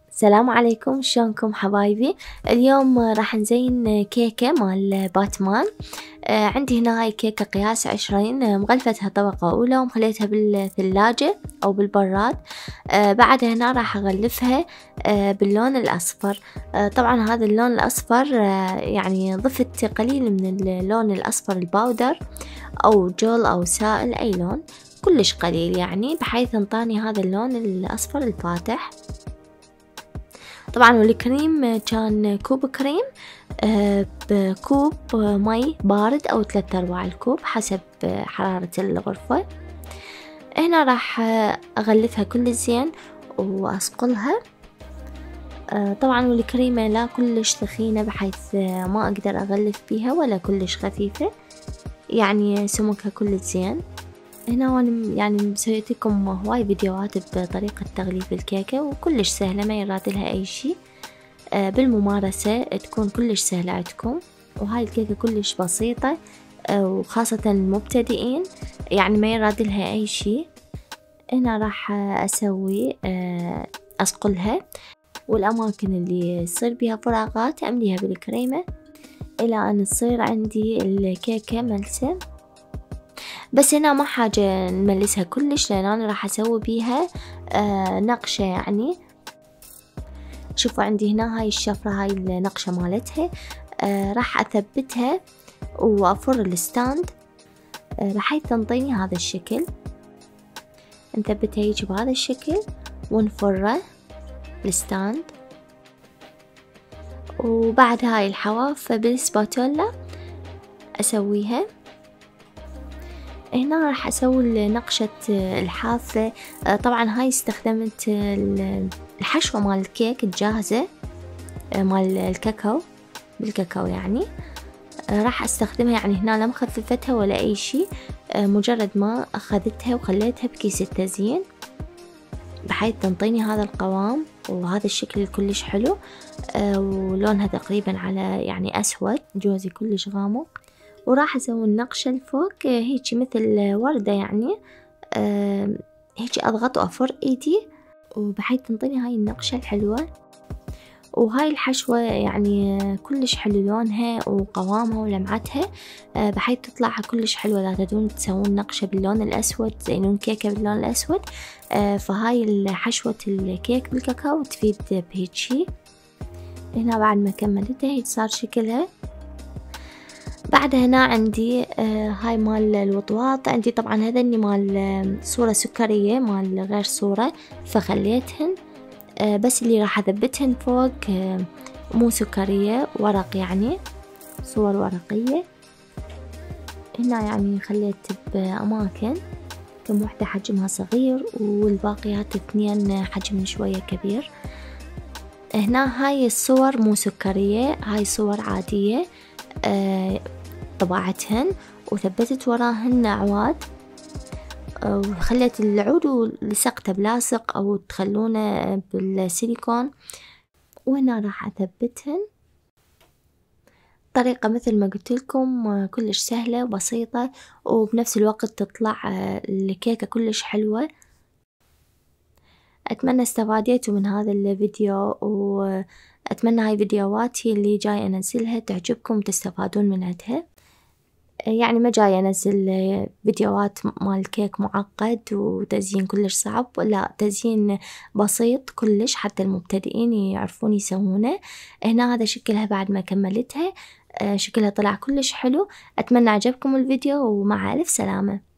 السلام عليكم، شلونكم حبايبي؟ اليوم راح نزين كيكة مال باتمان. عندي هنا هاي كيكة قياس 20، مغلفتها طبقة أولى ومخليتها بالثلاجة أو بالبراد. بعدها هنا راح أغلفها باللون الأصفر. طبعا هذا اللون الأصفر يعني ضفت قليل من اللون الأصفر الباودر أو جل أو سائل، أي لون كلش قليل يعني، بحيث انطاني هذا اللون الأصفر الفاتح. طبعا والكريم كان كوب كريم بكوب مي بارد أو 3/4 الكوب حسب حرارة الغرفة. هنا راح أغلفها كل زين وأصقلها. طبعا والكريمة لا كلش ثخينة بحيث ما أقدر أغلف بيها، ولا كلش خفيفة، يعني سمكها كل زين. هنا وانا يعني مسويت لكم هواي فيديوهات بطريقة تغليف الكيكة وكلش سهلة، ما يراد لها أي شي، بالممارسة تكون كلش سهلة عندكم. وهاي الكيكة كلش بسيطة وخاصة المبتدئين، يعني ما يراد لها أي شي. هنا راح أسوي أصقلها، والأماكن اللي يصير بيها فراغات أمليها بالكريمة إلى أن تصير عندي الكيكة ملسة. بس هنا ما حاجة نملسها كلش، لأن أنا راح أسوي بيها نقشة يعني. شوفوا عندي هنا هاي الشفرة، هاي النقشة مالتها، راح أثبتها وأفر الستاند بحيث تنطيني هذا الشكل. نثبتها هيك بهذا الشكل ونفره الستاند. وبعد هاي الحواف بالسباتولا أسويها. هنا راح أسوي نقشة الحافة. طبعا هاي استخدمت الحشوة مال الكيك الجاهزة مال الكاكاو، بالكاكاو يعني. راح استخدمها، يعني هنا لا مخففتها ولا أي شي، مجرد ما أخذتها وخليتها بكيس التزيين بحيث تنطيني هذا القوام وهذا الشكل كلش حلو. ولونها تقريبا على يعني أسود، جوزي كلش غامق. وراح أسوي النقشة الفوق هيجي مثل وردة يعني، هيجي أضغط وأفر إيدي وبحيث تنطيني هاي النقشة الحلوة. وهاي الحشوة يعني كلش حلو لونها وقوامها ولمعتها، بحيث تطلع كلش حلوة. لا تدون تسوون نقشة باللون الأسود، تزينون كيكة باللون الأسود، فهاي حشوة الكيك بالكاكاو تفيد بهيجي. هنا بعد ما كملتها هيك صار شكلها. بعد هنا عندي هاي مال الوطواط. عندي طبعا هذني مال صورة سكرية مال غير صورة، فخليتهن. بس اللي راح أثبتهن فوق مو سكرية، ورق يعني، صور ورقية. هنا يعني خليت بأماكن، كم وحدة حجمها صغير والباقيات 2 حجم شوية كبير. هنا هاي الصور مو سكرية، هاي صور عادية طبعتهن وثبتت وراهن أعواد، وخليت العود ولصقته بلاصق أو تخلونه بالسيليكون. وهنا راح أثبتهن طريقة مثل ما قلت لكم كلش سهلة وبسيطة، وبنفس الوقت تطلع الكيكة كلش حلوة. أتمنى استفاديتوا من هذا الفيديو، وأتمنى هاي فيديوهاتي اللي جاي أنزلها تعجبكم وتستفادون من عندها. يعني ما جاي أنزل فيديوهات مال كيك معقد وتزيين كلش صعب، لا، تزيين بسيط كلش حتى المبتدئين يعرفون يسوونه. هنا هذا شكلها بعد ما كملتها، شكلها طلع كلش حلو. أتمنى عجبكم الفيديو، ومع ألف سلامة.